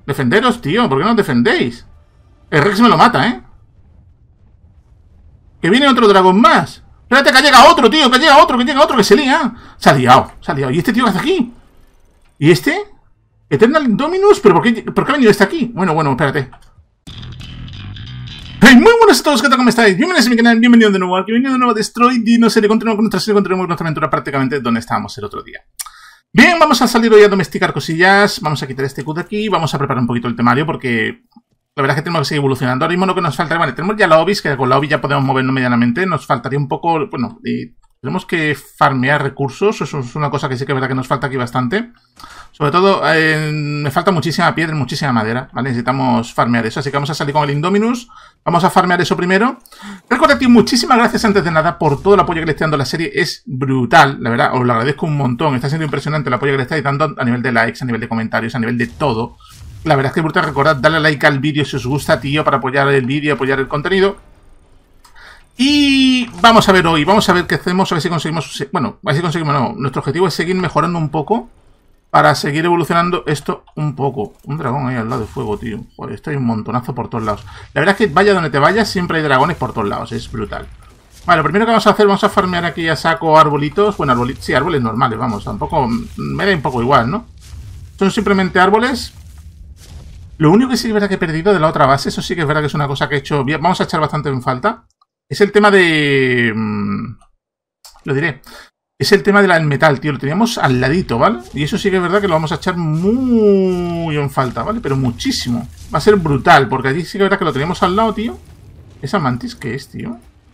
Defenderos, tío. ¿Por qué no os defendéis? El Rex me lo mata, ¿eh? Que viene otro dragón más. Espérate, que llega otro, tío. Que llega otro, que se lía. Se ha liado. ¿Y este tío qué hace aquí? ¿Y este? Eternal Indominus. ¿Pero por qué ha venido este aquí? Bueno, espérate. Hey, muy buenas a todos, ¿qué tal? ¿Cómo estáis? Bienvenidos a mi canal, bienvenidos de nuevo aquí, bienvenido de nuevo a Destroy Dino. Continuamos con nuestra serie, continuamos con nuestra aventura prácticamente donde estábamos el otro día. Bien, vamos a salir hoy a domesticar cosillas. Vamos a quitar este Q de aquí, vamos a preparar un poquito el temario porque la verdad es que tenemos que seguir evolucionando. Ahora mismo lo que nos falta, vale, tenemos ya la Obis, que con la Obis ya podemos movernos medianamente. Nos faltaría un poco, bueno, tenemos que farmear recursos, eso es una cosa que sí que es verdad que nos falta aquí bastante. Sobre todo, me falta muchísima piedra y muchísima madera, ¿vale? Necesitamos farmear eso, así que vamos a salir con el Indominus. Vamos a farmear eso primero. Recuerda, tío, muchísimas gracias antes de nada por todo el apoyo que le estoy dando a la serie. Es brutal, la verdad, os lo agradezco un montón. Está siendo impresionante el apoyo que le estáis dando a nivel de likes, a nivel de comentarios, a nivel de todo. La verdad es que es brutal. Recordad, darle like al vídeo si os gusta, tío, para apoyar el vídeo, apoyar el contenido. Y vamos a ver hoy, vamos a ver qué hacemos, a ver si conseguimos... Bueno, a ver si conseguimos, no. Nuestro objetivo es seguir mejorando un poco para seguir evolucionando esto un poco. Un dragón ahí al lado de fuego, tío. Joder, esto hay un montonazo por todos lados. La verdad es que vaya donde te vayas, siempre hay dragones por todos lados. Es brutal. Vale, lo primero que vamos a hacer, vamos a farmear aquí a saco arbolitos. Bueno, arbolitos, sí, árboles normales, vamos. Tampoco, me da un poco igual, ¿no? Son simplemente árboles. Lo único que sí es verdad que he perdido de la otra base, eso sí que es verdad que es una cosa que he hecho bien. Vamos a echar bastante en falta. Es el tema de... lo diré. Es el tema del metal, tío. Lo teníamos al ladito, ¿vale? Y eso sí que es verdad que lo vamos a echar muy en falta, ¿vale? Pero muchísimo. Va a ser brutal, porque allí sí que es verdad que lo teníamos al lado, tío. ¿Esa mantis qué es, tío?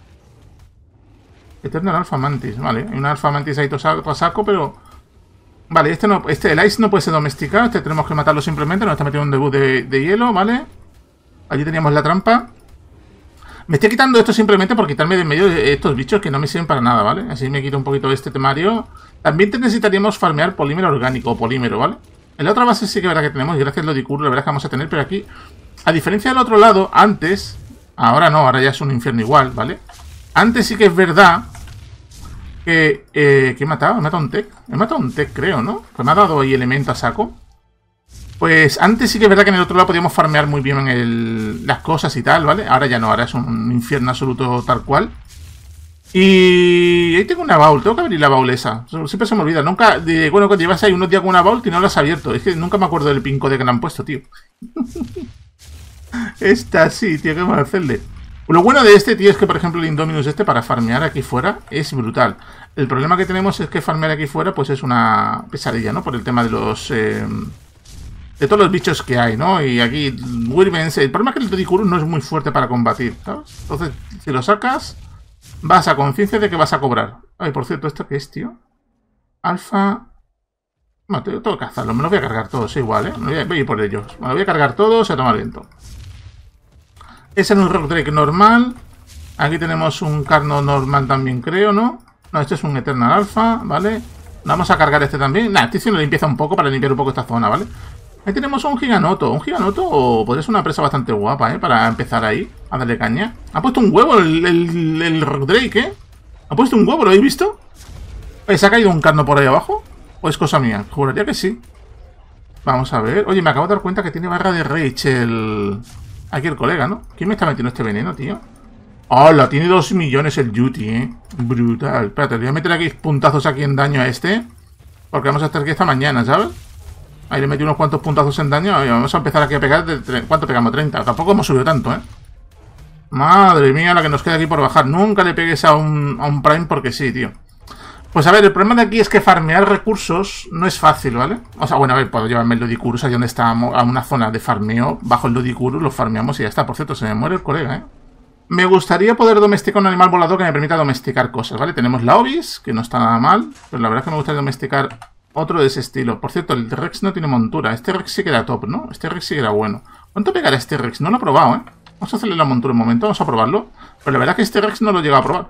Eternal Alpha Mantis, ¿vale? Hay una Alpha Mantis ahí a saco, pero... Vale, el Ice no puede ser domesticado. Este tenemos que matarlo simplemente. Nos está metiendo un debut de hielo, ¿vale? Allí teníamos la trampa. Me estoy quitando esto simplemente por quitarme de en medio de estos bichos que no me sirven para nada, ¿vale? Así me quito un poquito de este temario. También necesitaríamos farmear polímero orgánico o polímero, ¿vale? En la otra base sí que es verdad que tenemos, y gracias a Lodicur, la verdad es que vamos a tener, pero aquí, a diferencia del otro lado, antes, ahora no, ahora ya es un infierno igual, ¿vale? Antes sí que es verdad que he matado, he matado un tech. He matado un tech, creo, ¿no? Pues me ha dado ahí elemento a saco. Pues antes sí que es verdad que en el otro lado podíamos farmear muy bien las cosas y tal, ¿vale? Ahora ya no, ahora es un infierno absoluto tal cual. Y ahí tengo una baúl, tengo que abrir la baúl esa. Siempre se me olvida, nunca... Bueno, cuando llevas ahí unos días con una baúl y no la has abierto. Es que nunca me acuerdo del pin code que le han puesto, tío. Esta sí, tío, ¿qué vamos a hacerle? Lo bueno de este, tío, es que, por ejemplo, el Indominus este para farmear aquí fuera es brutal. El problema que tenemos es que farmear aquí fuera pues es una pesadilla, ¿no? Por el tema de los... de todos los bichos que hay, ¿no? Y aquí, Wyrmens, el problema es que el Dodicurus no es muy fuerte para combatir, ¿sabes? Entonces, si lo sacas, vas a conciencia de que vas a cobrar. Ay, por cierto, ¿esto qué es, tío? Alfa... No, tengo que cazarlo, me lo voy a cargar todos igual, ¿eh? Voy a ir por ellos. Me lo voy a cargar todos, a tomar viento. Ese es un Rock Drake normal. Aquí tenemos un Carno normal también, creo, ¿no? No, este es un Eternal Alpha, ¿vale? Vamos a cargar este también. Nah, este sí lo limpieza un poco para limpiar un poco esta zona, ¿vale? Ahí tenemos un Giganoto. Un Giganoto podría ser una presa bastante guapa, ¿eh? Para empezar ahí, a darle caña. Ha puesto un huevo el Rock Drake, ¿eh? Ha puesto un huevo, ¿lo habéis visto? ¿Se ha caído un Carno por ahí abajo? ¿O es cosa mía? Juraría que sí. Vamos a ver. Oye, me acabo de dar cuenta que tiene barra de rage aquí el colega, ¿no? ¿Quién me está metiendo este veneno, tío? ¡Hola! Tiene 2 millones el Yuti, ¿eh? Brutal. Espérate, voy a meter aquí puntazos aquí en daño a este. Porque vamos a estar aquí esta mañana, ¿sabes? Ahí le metí unos cuantos puntazos en daño y vamos a empezar aquí a pegar. ¿Cuánto pegamos? 30. Tampoco hemos subido tanto, ¿eh? Madre mía, la que nos queda aquí por bajar. Nunca le pegues a un Prime porque sí, tío. Pues a ver, el problema de aquí es que farmear recursos no es fácil, ¿vale? O sea, bueno, a ver, puedo llevarme el Lodicurus ahí donde está, a una zona de farmeo. Bajo el Lodicurus, lo farmeamos y ya está. Por cierto, se me muere el colega, ¿eh? Me gustaría poder domesticar un animal volador que me permita domesticar cosas, ¿vale? Tenemos la Obis, que no está nada mal, pero la verdad es que me gustaría domesticar otro de ese estilo. Por cierto, el Rex no tiene montura. Este Rex sí que era top, ¿no? Este Rex sí que era bueno. ¿Cuánto pegará este Rex? No lo he probado, ¿eh? Vamos a hacerle la montura un momento, vamos a probarlo. Pero la verdad es que este Rex no lo he llegado a probar.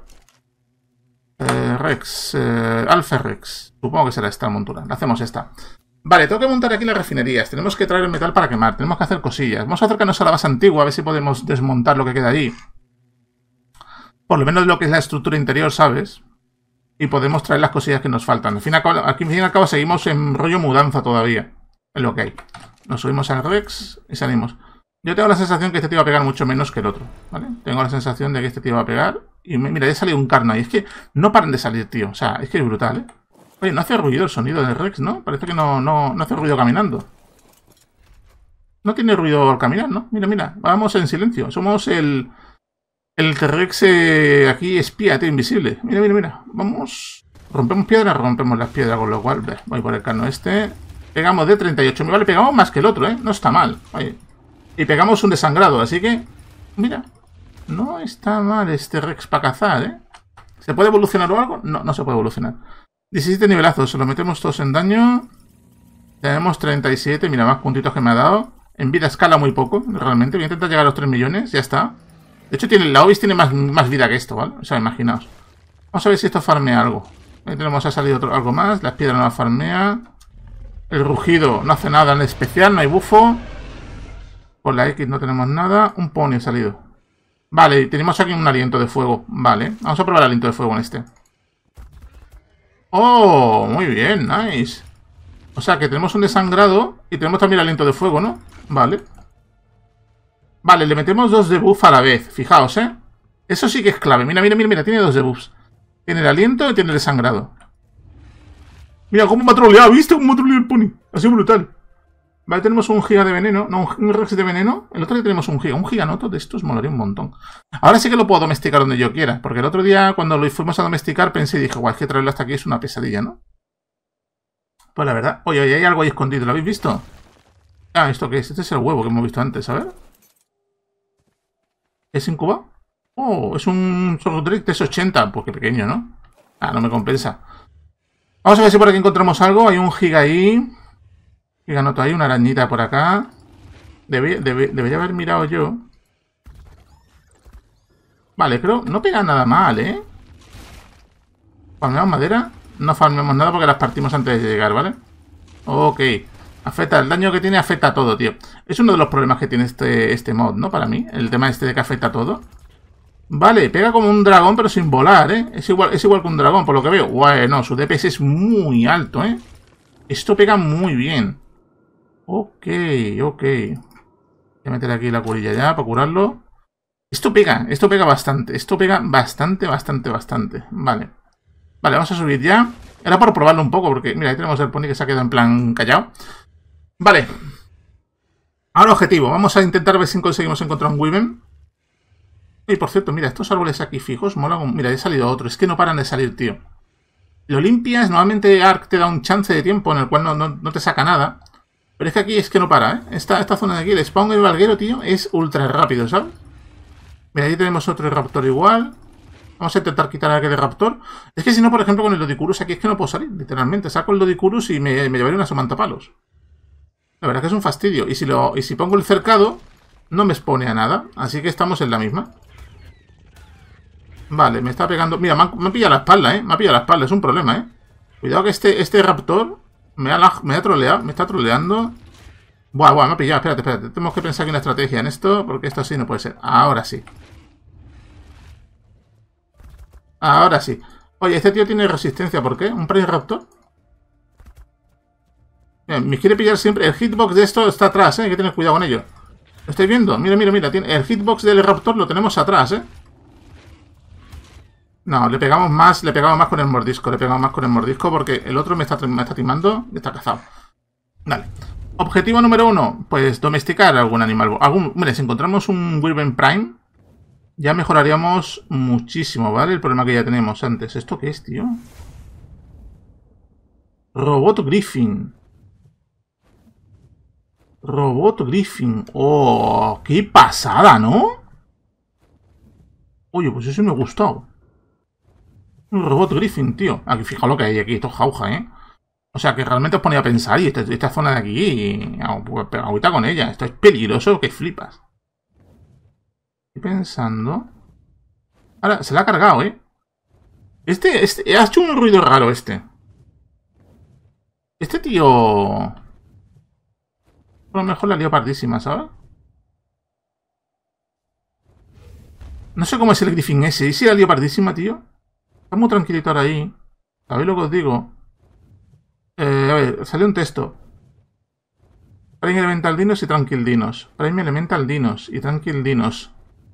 Alpha Rex. Supongo que será esta montura. Le hacemos esta. Vale, tengo que montar aquí las refinerías. Tenemos que traer el metal para quemar. Tenemos que hacer cosillas. Vamos a acercarnos a la base antigua, a ver si podemos desmontar lo que queda allí. Por lo menos lo que es la estructura interior, ¿sabes? Y podemos traer las cosillas que nos faltan. Al fin y al cabo seguimos en rollo mudanza todavía. Es lo que hay. Nos subimos al Rex y salimos. Yo tengo la sensación que este tío va a pegar mucho menos que el otro, ¿vale? Tengo la sensación de que este tío va a pegar. Y mira, ya ha salido un Carna. Y es que no paran de salir, tío. O sea, es que es brutal, ¿eh? Oye, no hace ruido el sonido del Rex, ¿no? Parece que no hace ruido caminando. No tiene ruido al caminar, ¿no? Mira, mira. Vamos en silencio. Somos el T-Rex aquí espía, tío, invisible. Mira, mira, mira. Vamos. Rompemos piedras, rompemos las piedras, con lo cual... Voy por el Carno este. Pegamos de 38. Vale, pegamos más que el otro, ¿eh? No está mal. Oye. Y pegamos un desangrado, así que... Mira. No está mal este Rex para cazar, ¿eh? ¿Se puede evolucionar o algo? No, no se puede evolucionar. 17 nivelazos. Se lo metemos todos en daño. Tenemos 37. Mira, más puntitos que me ha dado. En vida escala muy poco, realmente. Voy a intentar llegar a los 3 millones. Ya está. De hecho, la Obis tiene más vida que esto, ¿vale? O sea, imaginaos. Vamos a ver si esto farmea algo. Ahí tenemos, ha salido algo más. Las piedras no la farmea. El rugido no hace nada en especial. No hay bufo. Por la X no tenemos nada. Un pony ha salido. Vale, tenemos aquí un aliento de fuego. Vale, vamos a probar el aliento de fuego en este. ¡Oh! Muy bien, nice. O sea que tenemos un desangrado y tenemos también el aliento de fuego, ¿no? Vale. Vale, le metemos 2 debuff a la vez. Fijaos, ¿eh? Eso sí que es clave. Mira, mira, mira, mira. Tiene 2 debuffs. Tiene el aliento y tiene el desangrado. Mira cómo me ha troleado. ¿Viste cómo me ha troleado el pony? Ha sido brutal. Vale, tenemos un giga de veneno. No, un Rex de veneno. El otro día tenemos un giga. Un giganoto de estos molaría un montón. Ahora sí que lo puedo domesticar donde yo quiera. Porque el otro día, cuando lo fuimos a domesticar, pensé y dije, guau, es que traerlo hasta aquí es una pesadilla, ¿no? Pues la verdad... Oye, oye, hay algo ahí escondido. ¿Lo habéis visto? Ah, ¿esto qué es? Este es el huevo que hemos visto antes, a ver. ¿Es incubado? Oh, es un Sordric TS80. Pues qué pequeño, ¿no? Ah, no me compensa. Vamos a ver si por aquí encontramos algo. Hay un giga ahí. Giganoto ahí, una arañita por acá. Debería haber mirado yo. Vale, creo... No pega nada mal, ¿eh? ¿Farmeamos madera? No farmeamos nada porque las partimos antes de llegar, ¿vale? Ok. Afecta, el daño que tiene afecta a todo, tío. Es uno de los problemas que tiene este mod, ¿no? Para mí. El tema este de que afecta a todo. Vale, pega como un dragón, pero sin volar, ¿eh? Es igual que un dragón, por lo que veo. Bueno, su DPS es muy alto, ¿eh? Esto pega muy bien. Ok, ok. Voy a meter aquí la curilla ya para curarlo. Esto pega bastante. Esto pega bastante, bastante, bastante. Vale. Vale, vamos a subir ya. Era por probarlo un poco, porque mira, ahí tenemos el pony que se ha quedado en plan callado. Vale. Ahora objetivo. Vamos a intentar ver si conseguimos encontrar un Wyvern. Y por cierto, mira, estos árboles aquí fijos molan. Mira, ha salido otro. Es que no paran de salir, tío. Lo limpias. Normalmente Ark te da un chance de tiempo en el cual no te saca nada. Pero es que aquí es que no para, ¿eh? Esta zona de aquí, el spawn del valguero, tío, es ultra rápido, ¿sabes? Mira, ahí tenemos otro raptor igual. Vamos a intentar quitar a aquel raptor. Es que si no, por ejemplo, con el Dodicurus aquí es que no puedo salir, literalmente. Saco el Dodicurus y me llevaré una somantapalos. La verdad que es un fastidio. Y si pongo el cercado, no me expone a nada. Así que estamos en la misma. Vale, me está pegando... Mira, me ha pillado la espalda, ¿eh? Me ha pillado la espalda, es un problema, ¿eh? Cuidado que este raptor me ha troleado, me está troleando. Buah, me ha pillado, espérate. Tenemos que pensar aquí una estrategia en esto, porque esto así no puede ser. Ahora sí. Ahora sí. Oye, este tío tiene resistencia, ¿por qué? ¿Un Prey Raptor? Me quiere pillar siempre. El hitbox de esto está atrás, ¿eh? Hay que tener cuidado con ello. ¿Lo estáis viendo? Mira. El hitbox del Raptor lo tenemos atrás, ¿eh? No, le pegamos más con el mordisco. Le pegamos más con el mordisco porque el otro me está timando y está cazado. Vale. Objetivo número 1. Pues domesticar algún animal. Mira, si encontramos un Wyvern Prime, ya mejoraríamos muchísimo, ¿vale? El problema que ya tenemos antes. ¿Esto qué es, tío? Robot Griffin. ¡Oh! ¡Qué pasada!, ¿no? Oye, pues eso me ha gustado. Un robot Griffin, tío. Aquí, fijaos lo que hay aquí. Esto es jauja, ¿eh? O sea, que realmente os ponía a pensar. Y esta zona de aquí... Agüita con ella. Esto es peligroso que flipas. Estoy pensando... Ahora, se la ha cargado, ¿eh? Ha hecho un ruido raro este. Este tío... A lo mejor la lío pardísima, ¿sabes? No sé cómo es el Griffin ese. ¿Y si la lío pardísima, tío? Está muy tranquilito ahora ahí. ¿Sabéis lo que os digo? A ver, sale un texto. Prime Elemental Dinos y Tranquil Dinos. Prime Elemental Dinos y Tranquil Dinos.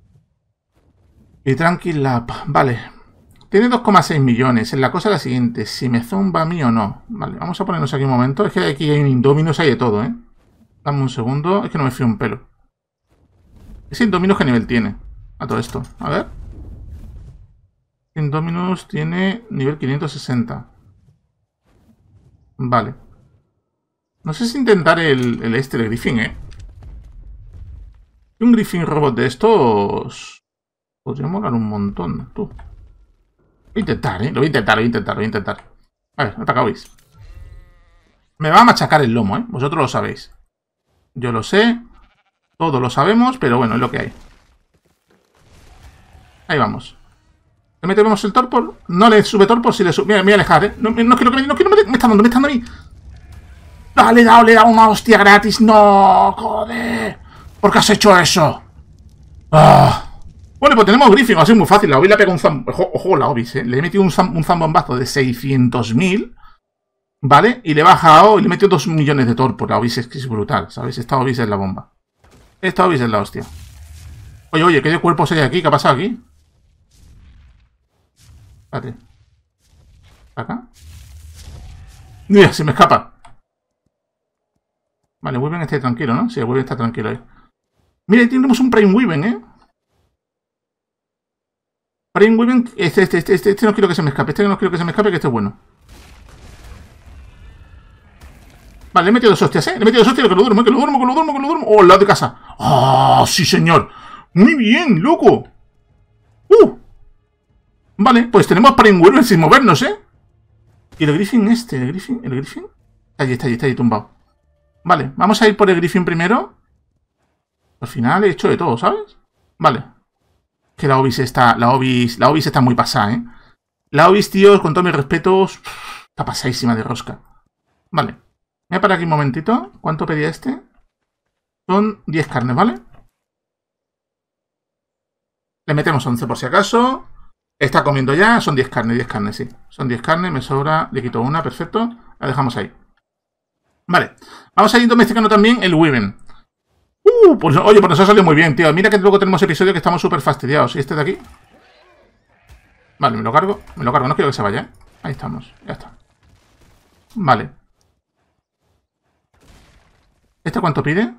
Y Tranquil Lab. Vale. Tiene 2,6 millones. La cosa es la siguiente. Si me zomba a mí o no. Vale, vamos a ponernos aquí un momento. Es que aquí hay un Indominus, hay de todo, ¿eh? Dame un segundo. Es que no me fío un pelo. Ese Indominus, ¿qué nivel tiene? A todo esto. A ver. Indominus tiene nivel 560. Vale. No sé si intentar el Griffin, ¿eh? Un Griffin robot de estos podría molar un montón, tú. Voy a intentar, ¿eh? Lo voy a intentar. A ver, atacáis. Me va a machacar el lomo, ¿eh? Vosotros lo sabéis. Yo lo sé. Todos lo sabemos, pero bueno, es lo que hay. Ahí vamos. ¿Le metemos el torpor? No le sube torpor, si le sube... Me voy a alejar, ¿eh? No quiero que me... Me está dando a mí. ¡Ah, le he dado una hostia gratis! ¡No! ¡Joder! ¿Por qué has hecho eso? ¡Ah! Bueno, pues tenemos Griffin, ha sido muy fácil. La Obi le ha pegado un ojo, la Obi, ¿eh? Le he metido un zambombazo de 600.000, ¿vale? Y le he bajado y le he metido 2 millones de torpor. La Obi es que es brutal, ¿sabes? Esta Obi es la bomba. Esta Obi es la hostia. Oye, ¿qué de cuerpos hay aquí? ¿Qué ha pasado aquí? Espérate. ¿Acá? Mira, se me escapa. Vale, Wyvern está tranquilo, ¿no? Sí, el Wyvern está tranquilo ahí. Mira, ahí tenemos un Prime Wyvern, ¿eh? Prime Wyvern, este no quiero que se me escape. Este no quiero que se me escape, que este es bueno. Vale, le he metido 2 hostias, ¿eh? Le he metido 2 hostias, que lo duermo. ¡Oh, al lado de casa! ¡Ah, sí, señor! ¡Muy bien, loco! Vale, pues tenemos Prime Wyvern sin movernos, ¿eh? Y el Griffin el Griffin. Está allí, tumbado. Vale, vamos a ir por el Griffin primero. Al final he hecho de todo, ¿sabes? Vale. Que la Obis está muy pasada, ¿eh? La Obis, tío, con todos mis respetos, está pasadísima de rosca. Vale. Voy a parar aquí un momentito. ¿Cuánto pedía este? Son 10 carnes, ¿vale? Le metemos 11 por si acaso. Está comiendo ya. Son 10 carnes, sí. Son 10 carnes, me sobra. Le quito una, perfecto. La dejamos ahí. Vale. Vamos a ir domesticando también el Wyvern. Pues oye, pues nos ha salido muy bien, tío. Mira que luego tenemos episodio que estamos súper fastidiados. ¿Y este de aquí? Vale, me lo cargo. No quiero que se vaya, ¿eh? Ahí estamos, ya está. Vale. ¿Este cuánto pide?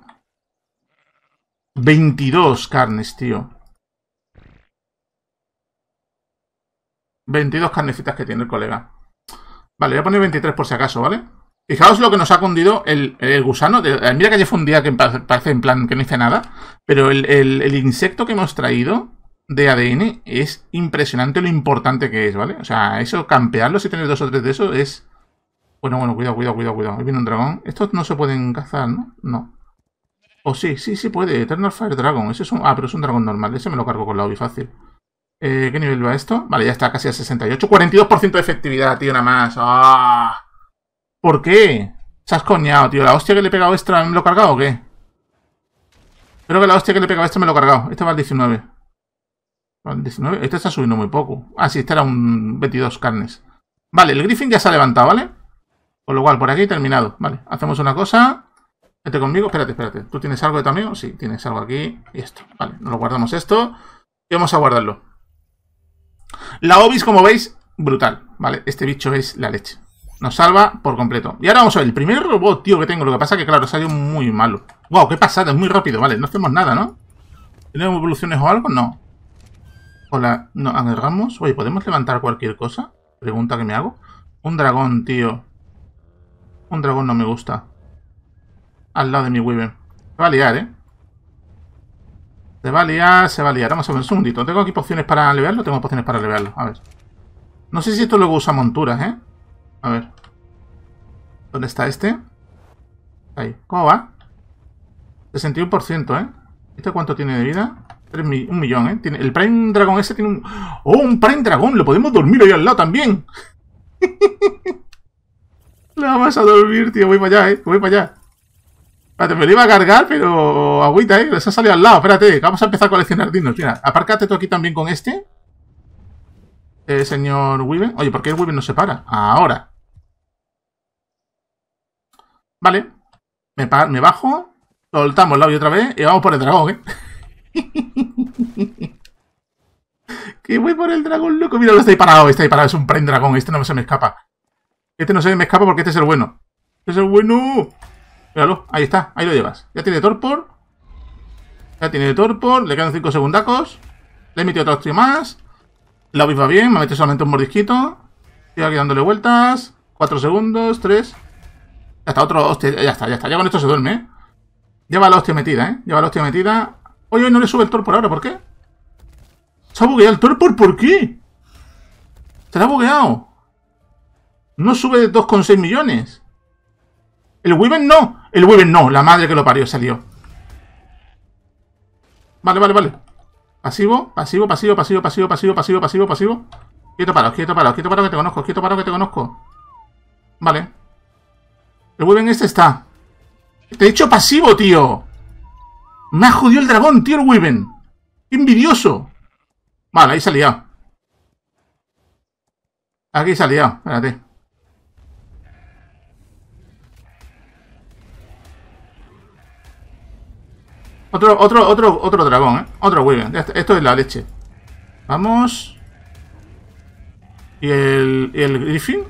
22 carnes, tío. 22 carnecitas que tiene el colega. Vale, voy a poner 23 por si acaso, ¿vale? Fijaos lo que nos ha cundido el gusano. Mira que ayer fue un día que parece en plan que no hice nada. Pero el insecto que hemos traído de ADN es impresionante lo importante que es, ¿vale? O sea, eso, campearlo si tener 2 o 3 de eso es... Bueno, cuidado. Ahí viene un dragón. Estos no se pueden cazar, ¿no? No. O sí puede. Eternal Fire Dragon. Ese es un... Ah, pero es un dragón normal. Ese me lo cargo con la Obi fácil. ¿Qué nivel va esto? Vale, ya está casi a 68. 42% de efectividad, tío, nada más. ¡Ah! ¿Por qué? Se has coñado, tío. ¿La hostia que le he pegado extra me lo he cargado o qué? Creo que la hostia que le he pegado extra me lo he cargado. Este va al 19. ¿Al 19? Este está subiendo muy poco. Ah, sí, este era un 22 carnes. Vale, el Griffin ya se ha levantado, ¿vale? Con lo cual, por aquí terminado. Vale, hacemos una cosa. Vete conmigo. Espérate. ¿Tú tienes algo de también? Sí, tienes algo aquí. Y esto. Vale, nos lo guardamos esto. Y vamos a guardarlo. La Obis, como veis, brutal. Vale, este bicho es la leche. Nos salva por completo. Y ahora vamos a ver, el primer robot, tío, que tengo. Lo que pasa es que, claro, salió muy malo. Wow, qué pasada, es muy rápido. Vale, no hacemos nada, ¿no? ¿Tenemos evoluciones o algo? No. Hola, no, agarramos. Oye, ¿podemos levantar cualquier cosa? Pregunta que me hago. Un dragón, tío. Un dragón no me gusta. Al lado de mi Wyvern. Se va a liar, ¿eh? Se va a liar. Vamos a ver un segundito. ¿Tengo aquí pociones para levearlo? Tengo pociones para levearlo. A ver. No sé si esto luego usa monturas, ¿eh? A ver. ¿Dónde está este? Ahí. ¿Cómo va? 61%, ¿eh? ¿Este cuánto tiene de vida? 1 millón, ¿eh? El Prime Dragon ese tiene un... ¡Oh, un Prime Dragon! ¡Lo podemos dormir ahí al lado también! Le vamos a dormir, tío. Voy para allá, ¿eh? Voy para allá. Espérate, me lo iba a cargar, pero... Agüita, ¿eh? Les ha salido al lado. Espérate, vamos a empezar a coleccionar dinos. Mira, apárcate tú aquí también con este. Señor Wyvern. Oye, ¿por qué el Wyvern no se para? Ahora. Vale. Me bajo. Soltamos la olla otra vez y vamos por el dragón, Que voy por el dragón, loco. Mira, está ahí parado, está ahí parado. Es un prime dragón. Este no se me escapa. Este no se me escapa porque este es el bueno. Este es el bueno. Míralo, ahí está, ahí lo llevas. Ya tiene torpor. Ya tiene torpor. Le quedan 5 segundacos. Le he metido otro tío más. La obis va bien, me ha metido solamente un mordisquito. Estoy aquí dándole vueltas. 4 segundos, 3. Ya está, otro hostia. Ya está, ya está. Ya con esto se duerme, Lleva la hostia metida, Lleva la hostia metida. Oye, no le sube el torpor ahora, ¿por qué? Se ha bugueado el torpor, ¿por qué? Se le ha bugueado. No sube de 2,6 millones. El Wyvern no. El Wyvern no. La madre que lo parió salió. Vale, vale, vale. Pasivo, pasivo, pasivo, pasivo, pasivo, pasivo, pasivo, pasivo, pasivo. Quieto parado, quieto parado, quieto parado que te conozco, quieto parado que te conozco. Vale. El Wyvern este está. Te he hecho pasivo, tío. Me ha jodido el dragón, tío, el Wyvern. Qué envidioso. Vale, ahí se ha liado. Aquí se ha liado, espérate. Otro dragón, Otro Wyvern. Esto es la leche. Vamos. ¿Y el Griffin?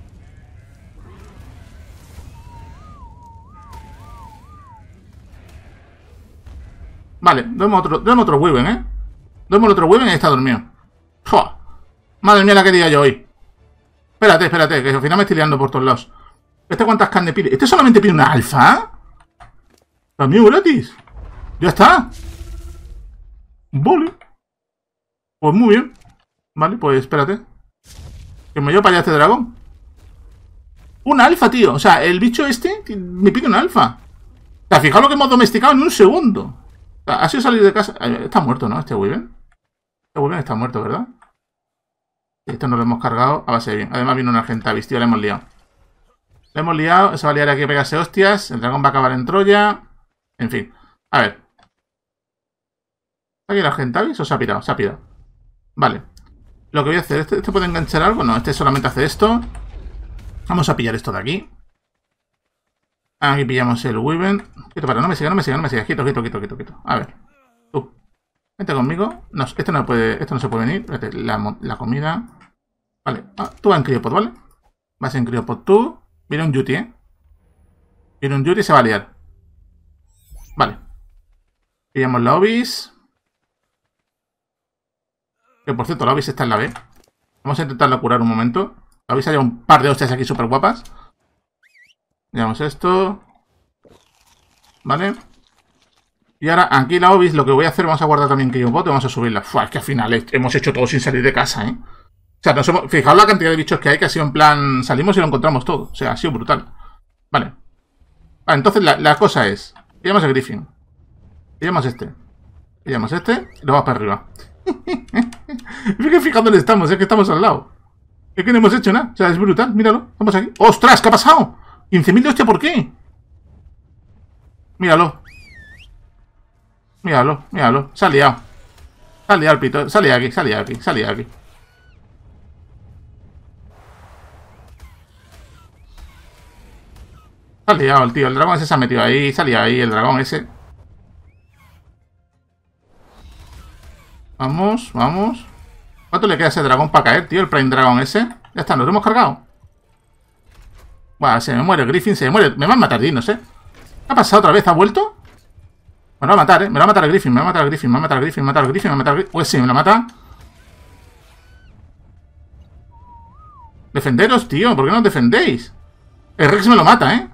Vale, duermo otro Wyvern, Duermo el otro Wyvern y está dormido. ¡Fua! Madre mía la que diga yo hoy. Espérate, espérate, que al final me estoy liando por todos lados. ¿Este cuántas carnes pide? ¿Este solamente pide una alfa? También gratis. Ya está. Vale. Pues muy bien. Vale, pues espérate. Que me llevo para allá este dragón. Un alfa, tío. O sea, el bicho este me pide un alfa. O sea, fijaos lo que hemos domesticado en un segundo. O sea, ha sido salir de casa. Está muerto, ¿no? Este Wyvern. Este Wyvern está muerto, ¿verdad? Esto no lo hemos cargado a base de bien. Además vino una Argentavis, tío. Le hemos liado. Le hemos liado. Se va a liar aquí a pegarse hostias. El dragón va a acabar en Troya. En fin. A ver. ¿Está aquí la Argentavis o se ha pirado? Se ha pirado. Vale. Lo que voy a hacer. ¿Este puede enganchar algo? No, este solamente hace esto. Vamos a pillar esto de aquí. Aquí pillamos el Wyvern. Quieto, para, no me sigas, no me sigas, no me sigas. Quieto, quieto, quieto, quieto, quieto. A ver. Tú. Vente conmigo. No, esto no se puede venir. Espérate, la comida. Vale. Tú vas en Cryopod, ¿vale? Vas en Cryopod tú. Viene un Yuti, Viene un Yuti y se va a liar. Vale. Pillamos la Obis. Que por cierto, la Obis está en la B. Vamos a intentarla curar un momento. La Obis haya un par de hostias aquí súper guapas. Llevamos esto. Vale. Y ahora aquí la Obis, lo que voy a hacer, vamos a guardar también Cryopod y vamos a subirla. Fua, es que al final hemos hecho todo sin salir de casa, O sea, fijaos la cantidad de bichos que hay, que ha sido en plan... Salimos y lo encontramos todo. O sea, ha sido brutal. Vale. Vale, entonces la cosa es... Pillamos el Griffin. Pillamos este. Pillamos este y lo vamos para arriba. Es que fijad dónde estamos, es que estamos al lado. Es que no hemos hecho nada. O sea, es brutal, míralo. Estamos aquí. ¡Ostras! ¿Qué ha pasado? 15.000 de hostia, ¿por qué? Míralo. Míralo, míralo. Se ha liado. Se ha liado el pito. Se ha liado aquí, se ha liado aquí, se ha liado aquí. Se ha liado el tío. El dragón ese se ha metido ahí. Se ha liado ahí el dragón ese. Vamos, vamos. ¿Cuánto le queda a ese dragón para caer, tío? El Prime Dragon ese. Ya está, nos lo hemos cargado. Buah, se me muere el Griffin, se me muere. Me van a matar dinos, ¿Qué ha pasado otra vez? ¿Ha vuelto? Me lo va a matar, Me lo va a matar el Griffin, me va a matar el Griffin, me va a matar el Griffin, me va a matar el Griffin, me va a matar el Griffin. Pues sí, me lo mata. Defenderos, tío. ¿Por qué no os defendéis? El Rex me lo mata,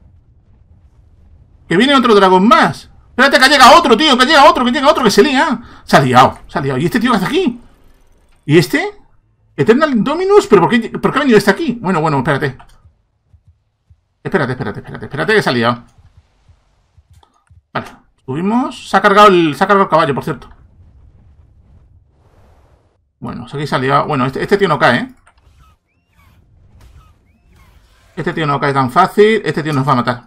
Que viene otro dragón más. Espérate, que llega otro, tío. Que llega otro, que se lía. Se ha liado, se ha liado. ¿Y este tío qué hace aquí? ¿Y este? Eternal Indominus. ¿Pero por qué ha venido este aquí? Bueno, espérate. Espérate que se ha liado. Vale, subimos. Se ha cargado el caballo, por cierto. Bueno, aquí se ha liado. Bueno, este tío no cae, Este tío no cae tan fácil. Este tío nos va a matar.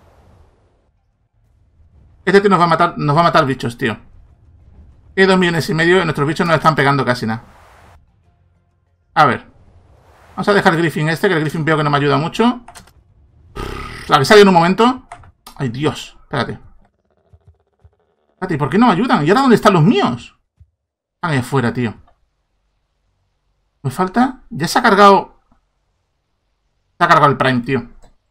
Este tío nos va a matar bichos, tío. Hay 2,5 millones y nuestros bichos no están pegando casi nada. A ver. Vamos a dejar el Griffin que el Griffin veo que no me ayuda mucho. La que salió en un momento. Ay, Dios. Espérate. Espérate, ¿y por qué no me ayudan? ¿Y ahora dónde están los míos? Están ahí afuera, tío. Me falta... Ya se ha cargado... Se ha cargado el Prime, tío.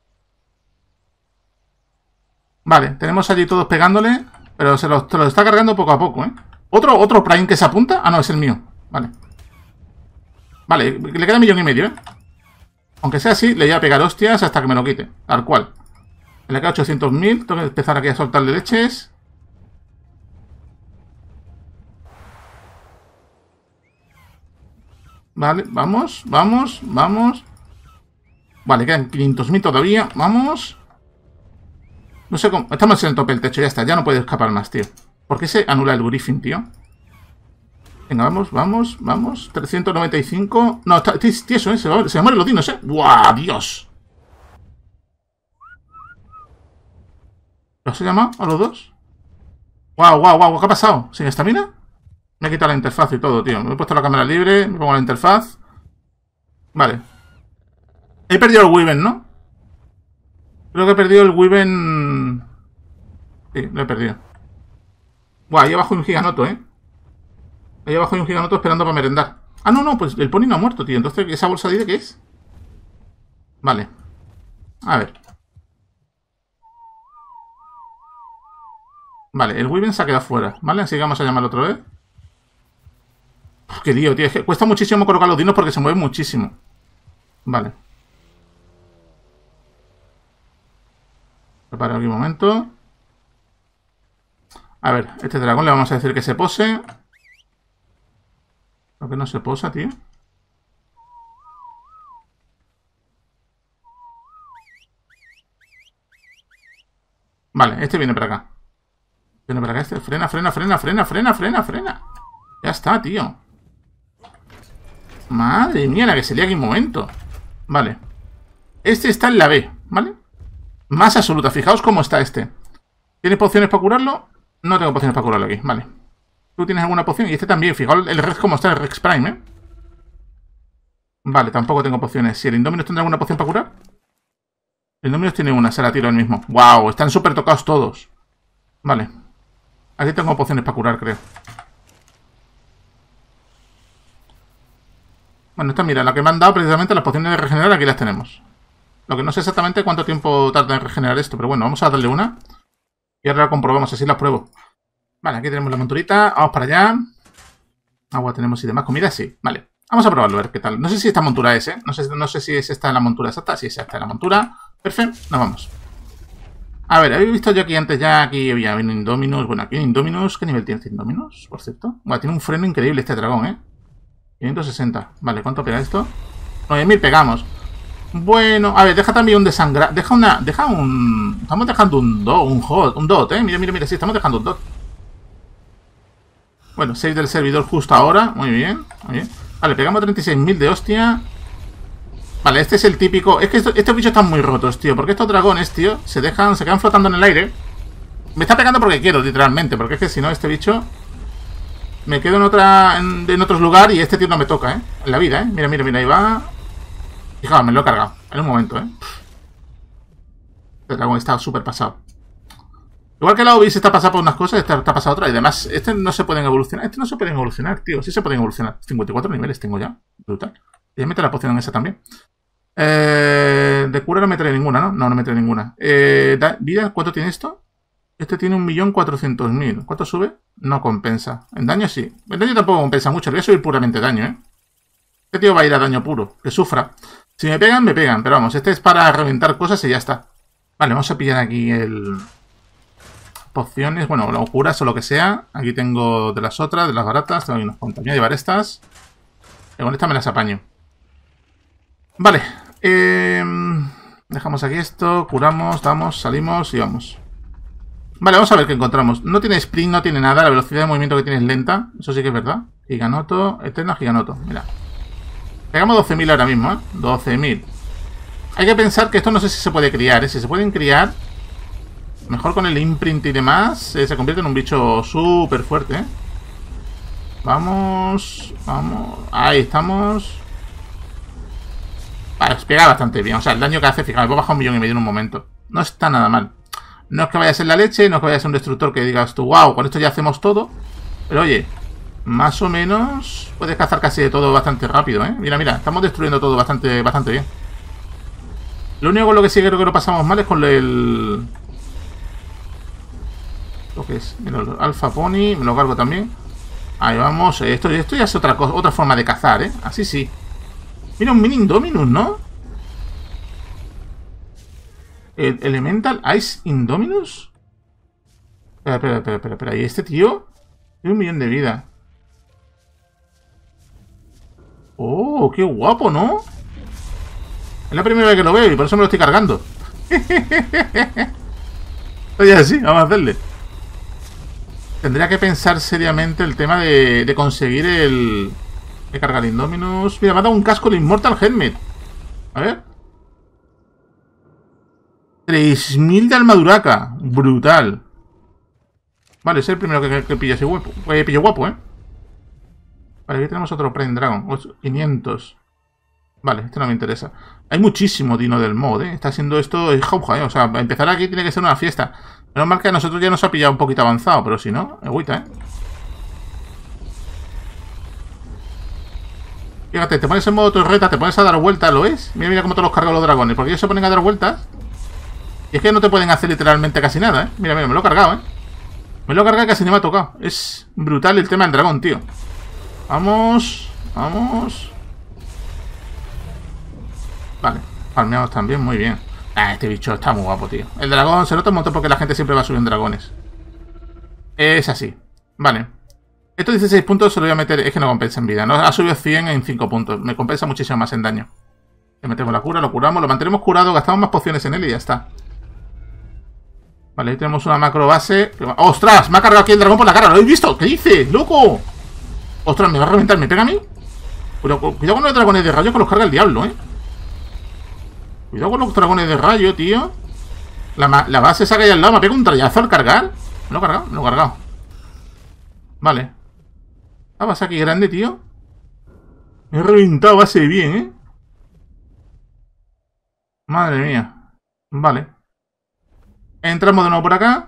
Vale, tenemos allí todos pegándole. Pero se lo está cargando poco a poco, ¿eh? ¿Otro Prime que se apunta? Ah, no, es el mío. Vale. Vale, le queda 1,5 millones, ¿eh? Aunque sea así, le voy a pegar hostias hasta que me lo quite. Tal cual. Le queda 800.000. Tengo que empezar aquí a soltarle leches. Vale, vamos, vamos, vamos. Vale, quedan 500.000 todavía. Vamos. No sé cómo... Estamos en el tope del techo, ya está. Ya no puede escapar más, tío. ¿Por qué se anula el Griffin, tío? Venga, vamos, vamos, vamos. 395. No, está tieso, ¿eh? Se mueren los dinos, ¿eh? ¡Buah, Dios! ¿Los he llamado a los dos? ¡Guau, guau, guau! ¿Qué ha pasado? ¿Sin estamina? Me he quitado la interfaz y todo, tío. Me he puesto la cámara libre, me pongo la interfaz. Vale. He perdido el Wyvern, ¿no? Creo que he perdido el Wyvern... Sí, lo he perdido. Buah, ahí abajo hay un giganoto, ¿eh? Ahí abajo hay un giganoto esperando para merendar. Ah, no, no, pues el pony no ha muerto, tío. Entonces, ¿esa bolsa de qué es? Vale. A ver. Vale, el Wyvern se ha quedado fuera, ¿vale? Así que vamos a llamarlo otra vez. Uf, qué lío, tío. Es que cuesta muchísimo colocar los dinos porque se mueven muchísimo. Vale. Preparo aquí un momento. A ver, este dragón le vamos a decir que se pose. ¿Por qué no se posa, tío? Vale, este viene para acá. Viene para acá este. Frena, frena, frena, frena, frena, frena, frena. Ya está, tío. Madre mía, la que se lía aquí un momento. Vale. Este está en la B, ¿vale? Más absoluta. Fijaos cómo está este. ¿Tienes pociones para curarlo? No tengo pociones para curarlo aquí, vale. ¿Tú tienes alguna poción? Y este también. Fijaos el Rex cómo está, el Rex Prime, ¿eh? Vale, tampoco tengo pociones. ¿Si el Indominus tendrá alguna poción para curar? El Indominus tiene una, se la tiro el mismo. ¡Wow! Están súper tocados todos. Vale. Aquí tengo pociones para curar, creo. Bueno, esta, mira, la que me han dado precisamente las pociones de regenerar, aquí las tenemos. Lo que no sé exactamente cuánto tiempo tarda en regenerar esto, pero bueno, vamos a darle una. Y ahora la comprobamos, así las pruebo. Vale, aquí tenemos la monturita, vamos para allá. Agua tenemos y demás, comida, sí, vale. Vamos a probarlo, a ver qué tal. No sé si esta montura es, ¿eh? No sé si es esta la montura exacta. Sí, es esta la montura. Perfecto, nos vamos. A ver, habéis visto yo aquí antes ya, aquí había un Indominus. Bueno, aquí un Indominus. ¿Qué nivel tiene este Indominus, por cierto? Bueno, tiene un freno increíble este dragón, ¿eh? 560. Vale, ¿cuánto pega esto? 9.000 pegamos. Bueno, a ver, deja también un desangrar. Deja un... Estamos dejando un dot, ¿eh? Mira, mira, mira, sí, estamos dejando un dot. Bueno, 6 del servidor justo ahora. Muy bien, muy bien. Vale, pegamos 36.000 de hostia. Vale, este es el típico... Es que estos bichos están muy rotos, tío. Porque estos dragones, tío, se quedan flotando en el aire. Me está pegando porque quiero, literalmente. Porque es que si no, este bicho... Me quedo en otros lugares y este tío no me toca, ¿eh? En la vida, ¿eh? Mira, mira, mira, ahí va. Fijaos, me lo he cargado. En un momento, ¿eh? Este dragón está súper pasado. Igual que la Obis está pasada por unas cosas, esta está pasada otra. Y además, este no se pueden evolucionar. Este no se pueden evolucionar, tío. Sí se pueden evolucionar. 54 niveles tengo ya. Brutal. Y ya meto la poción en esa también. De cura no meteré ninguna, ¿no? No, no meteré ninguna. ¿Vida? ¿Cuánto tiene esto? Este tiene 1.400.000. ¿Cuánto sube? No compensa. En daño sí. En daño tampoco compensa mucho. Le voy a subir puramente daño, ¿eh? Este tío va a ir a daño puro. Que sufra. Si me pegan, me pegan. Pero vamos, este es para reventar cosas y ya está. Vale, vamos a pillar aquí el... Pociones, bueno, locuras o lo que sea. Aquí tengo de las otras, de las baratas. Tengo aquí unos cuantos. Voy a llevar estas. Y con esta me las apaño. Vale. Dejamos aquí esto. Curamos, damos, salimos y vamos. Vale, vamos a ver qué encontramos. No tiene sprint, no tiene nada. La velocidad de movimiento que tiene es lenta. Eso sí que es verdad. Giganoto, eterna giganoto. Mira. Pegamos 12.000 ahora mismo, ¿eh? 12.000. Hay que pensar que esto no sé si se puede criar, ¿eh? Si se pueden criar, mejor con el imprint y demás, se convierte en un bicho súper fuerte, ¿eh? Vamos. Vamos. Ahí estamos. Vale, pega bastante bien. O sea, el daño que hace, fijaos, voy a bajar 1,5 millones en un momento. No está nada mal. No es que vaya a ser la leche, no es que vaya a ser un destructor que digas tú, wow, con esto ya hacemos todo. Pero oye, más o menos puedes cazar casi de todo bastante rápido, ¿eh? Mira, mira, estamos destruyendo todo bastante bien. Lo único con lo que sí creo que lo pasamos mal es con el... Lo que es, mira, el Alpha Pony, me lo cargo también. Ahí vamos, esto ya es otra cosa, otra forma de cazar, ¿eh? Así sí. Mira, un mini Indominus, ¿no? ¿El Elemental Ice Indominus? Espera. ¿Y este tío? Tiene 1.000.000 de vida. Oh, qué guapo, ¿no? Es la primera vez que lo veo y por eso me lo estoy cargando. Oye, así, vamos a hacerle. Tendría que pensar seriamente el tema de conseguir el... De cargar Indominus. Mira, me ha dado un casco de Immortal Helmet. A ver. 3000 de armaduraca. Brutal. Vale, es el primero que pilla ese guapo. Pillo guapo, ¿eh? Vale, aquí tenemos otro Prime Dragon. 500. Vale, este no me interesa. Hay muchísimo dino del mod, ¿eh? Está siendo esto jauja, ¿eh? O sea, empezar aquí tiene que ser una fiesta. Menos mal que a nosotros ya nos ha pillado un poquito avanzado, pero si no, agüita, ¿eh? Fíjate, te pones en modo torreta, te pones a dar vueltas, ¿lo ves? Mira, mira cómo te los cargan los dragones, porque ellos se ponen a dar vueltas. Y es que no te pueden hacer literalmente casi nada, ¿eh? Mira, mira, me lo he cargado, ¿eh? Me lo he cargado y casi ni me ha tocado. Es brutal el tema del dragón, tío. Vamos, vamos. Vale, farmeamos también, muy bien. Ah, este bicho está muy guapo, tío. El dragón se nota un montón porque la gente siempre va subiendo dragones. Es así. Vale. Estos 16 puntos se lo voy a meter. Es que no compensa en vida. No, ha subido 100 en 5 puntos. Me compensa muchísimo más en daño. Le metemos la cura, lo curamos, lo mantenemos curado, gastamos más pociones en él y ya está. Vale, ahí tenemos una macro base. ¡Ostras! Me ha cargado aquí el dragón por la cara. ¿Lo habéis visto? ¿Qué dice? ¡Loco! ¡Ostras! Me va a reventar. ¿Me pega a mí? Pero cuidado con los dragones de rayo que los carga el diablo, ¿eh? Cuidado con los dragones de rayo, tío. La base esa que hay al lado. ¿Me pega un trayazo al cargar? ¿Me lo he cargado? Me lo he cargado. Vale. La base aquí grande, tío. Me he reventado base bien, ¿eh? Madre mía. Vale. Entramos de nuevo por acá.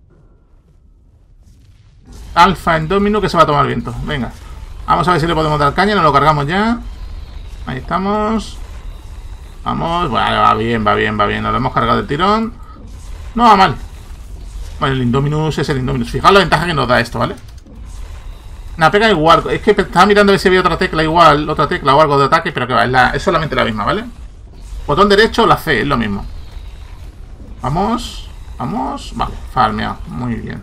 Alpha Indominus que se va a tomar viento. Venga. Vamos a ver si le podemos dar caña. Nos lo cargamos ya. Ahí estamos. Vamos. Vale, va bien. Nos lo hemos cargado del tirón. No va mal. Vale, el Indominus es el Indominus. Fijaos la ventaja que nos da esto, ¿vale? Nada, pega igual. Es que estaba mirando a ver si había otra tecla igual. Otra tecla o algo de ataque. Pero que va, es solamente la misma, ¿vale? Botón derecho, la C, es lo mismo. Vamos. Vamos. Vale, farmeado. Muy bien.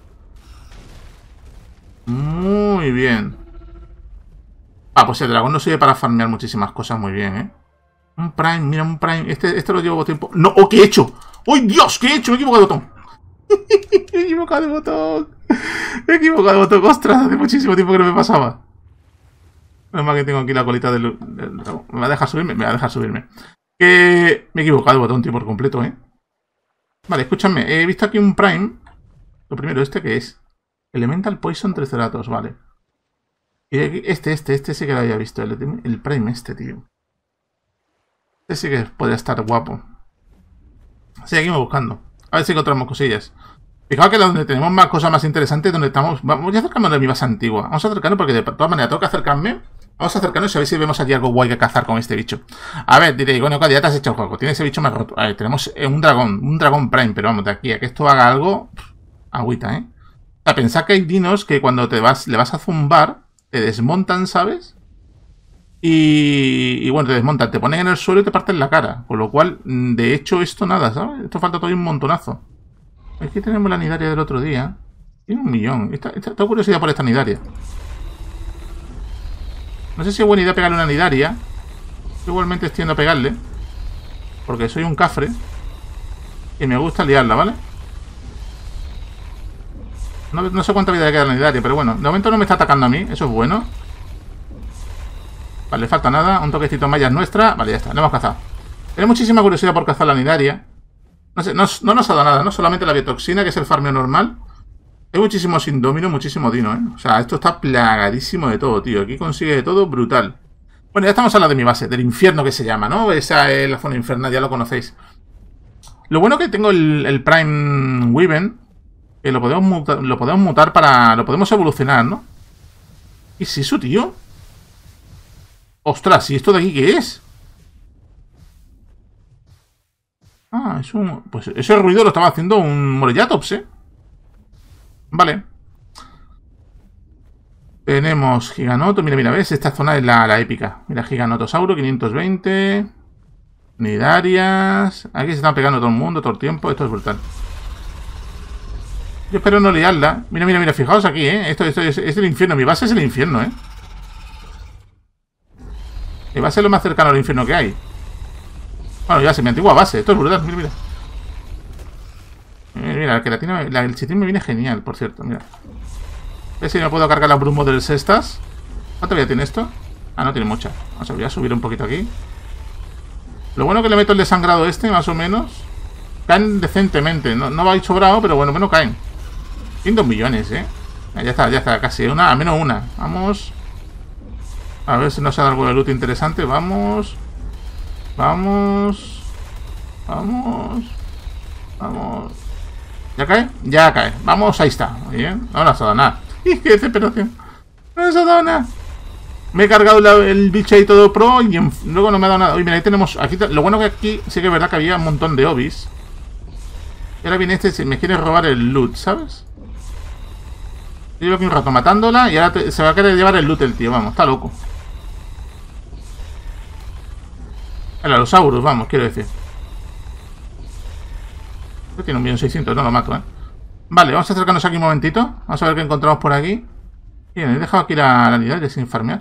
Muy bien. Ah, pues el dragón nos sirve para farmear muchísimas cosas muy bien, ¿eh? Un Prime, mira, un Prime. Este lo llevo tiempo. ¡No! ¡Oh, qué he hecho! ¡Oh, Dios! ¿Qué he hecho? Me he equivocado de botón. Me he equivocado de botón. Me he equivocado de botón. ¡Ostras! Hace muchísimo tiempo que no me pasaba. Menos mal que tengo aquí la colita del dragón. ¿Me va a dejar subirme? Me va a dejar subirme. Que me he equivocado de botón, tío, por completo, ¿eh? Vale, escúchame. He visto aquí un Prime. Lo primero, ¿este qué es? Elemental Poison Triceratops, vale. Y este sí que lo había visto. El Prime este, tío. Este sí que podría estar guapo. Seguimos buscando. A ver si encontramos cosillas. Fijaos que donde tenemos más cosas más interesantes, donde estamos... Vamos a acercarnos de mi base antigua. Vamos a acercarnos porque de todas maneras tengo que acercarme. Vamos a acercarnos y a ver si vemos allí algo guay que cazar con este bicho. A ver, diréis, bueno, ya te has hecho el juego. Tiene ese bicho más roto. A ver, tenemos un dragón Prime, pero vamos, de aquí a que esto haga algo... Agüita, ¿eh? O sea, pensad que hay dinos que cuando le vas a zumbar, te desmontan, ¿sabes? Y bueno, te desmontan, te ponen en el suelo y te parten la cara. Con lo cual, de hecho, esto nada, ¿sabes? Esto falta todavía un montonazo. Aquí tenemos la nidaria del otro día. Tiene 1.000.000. Tengo curiosidad por esta nidaria. No sé si es buena idea pegarle una nidaria. Yo igualmente extiendo a pegarle. Porque soy un cafre. Y me gusta liarla, ¿vale? No sé cuánta vida le queda a la nidaria, pero bueno. De momento no me está atacando a mí. Eso es bueno. Vale, le falta nada. Un toquecito más ya es nuestra. Vale, ya está. Le hemos cazado. Tengo muchísima curiosidad por cazar la nidaria. No sé, no nos ha dado nada, ¿no? Solamente la biotoxina, que es el farmeo normal. Hay muchísimos Indominus, muchísimo dino, ¿eh? O sea, esto está plagadísimo de todo, tío. Aquí consigue de todo brutal. Bueno, ya estamos hablando de mi base, del infierno que se llama, ¿no? Esa es la zona infernal, ya lo conocéis. Lo bueno que tengo el Prime Wyvern, que lo podemos mutar para... Lo podemos evolucionar, ¿no? ¿Qué es eso, tío? ¡Ostras! ¿Y esto de aquí qué es? Ah, es un... Pues ese ruido lo estaba haciendo un Morellatops, ¿eh? Vale. Tenemos Giganoto. Mira, mira, ¿ves? Esta zona es la épica. Mira, Giganotosauro, 520. Nidarias. Aquí se están pegando todo el mundo, todo el tiempo. Esto es brutal. Yo espero no liarla. Mira, mira, mira. Fijaos aquí, ¿eh? Esto es el infierno. Mi base es el infierno, ¿eh? Mi base es lo más cercano al infierno que hay. Bueno, ya sé, mi antigua base. Esto es brutal. Mira, mira. Mira, el chitín me viene genial, por cierto. Mira. ¿Ves si no puedo cargar la Brumo del Cestas? ¿Cuánta vida tiene esto? Ah, no tiene mucha. Vamos a voy a subir un poquito aquí. Lo bueno que le meto el desangrado este, más o menos. Caen decentemente. No va a ir sobrado, pero bueno, menos caen. Tienen 2 millones, ¿eh? Ya está, casi una, a menos una. Vamos. A ver si nos sale algo de loot interesante. Vamos. Vamos. Vamos. Vamos. ¿Ya cae? Ya cae. Vamos, ahí está. Muy bien. No nos ha dado nada. ¡Qué desesperación! No nos ha dado nada. Me he cargado el bicho ahí todo pro y luego no me ha dado nada. Uy, mira, ahí tenemos... Aquí, lo bueno que aquí sí que es verdad que había un montón de obis. Y ahora viene este y me quiere robar el loot, ¿sabes? Yo llevo aquí un rato matándola y ahora se va a querer llevar el loot el tío. Vamos, está loco. El Allosaurus, vamos, quiero decir. Tiene 1.600.000, no lo mato, ¿eh? Vale, vamos a acercarnos aquí un momentito. Vamos a ver qué encontramos por aquí. Bien, he dejado aquí la unidad de sin farmear.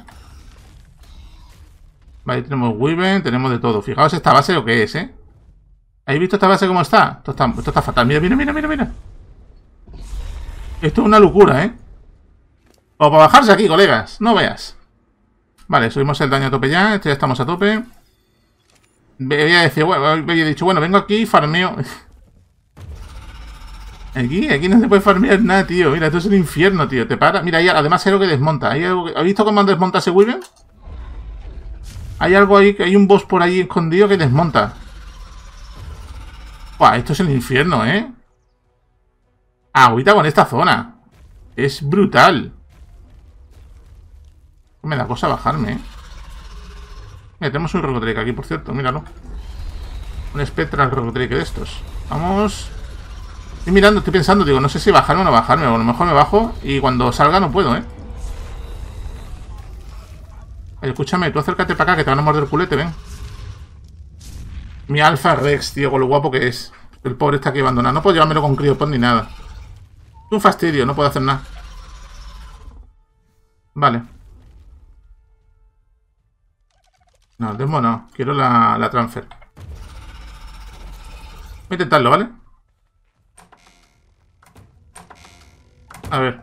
Vale, tenemos Wyvern, tenemos de todo. Fijaos esta base lo que es, ¿eh? ¿Habéis visto esta base cómo está? Esto está fatal. Mira, mira, mira, mira, mira. Esto es una locura, ¿eh? O para bajarse aquí, colegas. No veas. Vale, subimos el daño a tope ya. Ya estamos a tope. Había dicho, bueno, vengo aquí y farmeo. Aquí no se puede farmear nada, tío. Mira, esto es un infierno, tío. Te para. Mira, además hay algo que desmonta. ¿Has visto cómo desmonta ese Wyvern? Hay algo ahí, hay un boss por ahí escondido que desmonta. Buah, esto es el infierno, ¿eh? Agüita con esta zona. Es brutal. Me da cosa bajarme, ¿eh? Mira, tenemos un Rocotrick aquí, por cierto. Míralo. Un Spectral Rocotrick de estos. Vamos. Estoy mirando, estoy pensando, digo, no sé si bajarme o no bajarme. O a lo mejor me bajo y cuando salga no puedo, ¿eh? Escúchame, tú acércate para acá que te van a morder el culete, ven. Mi Alpha Rex, tío, con lo guapo que es. El pobre está aquí abandonado. No puedo llevármelo con Cryopod ni nada. Es un fastidio, no puedo hacer nada. Vale. No, el Desmo no. Quiero la transfer. Voy a intentarlo, ¿vale? A ver.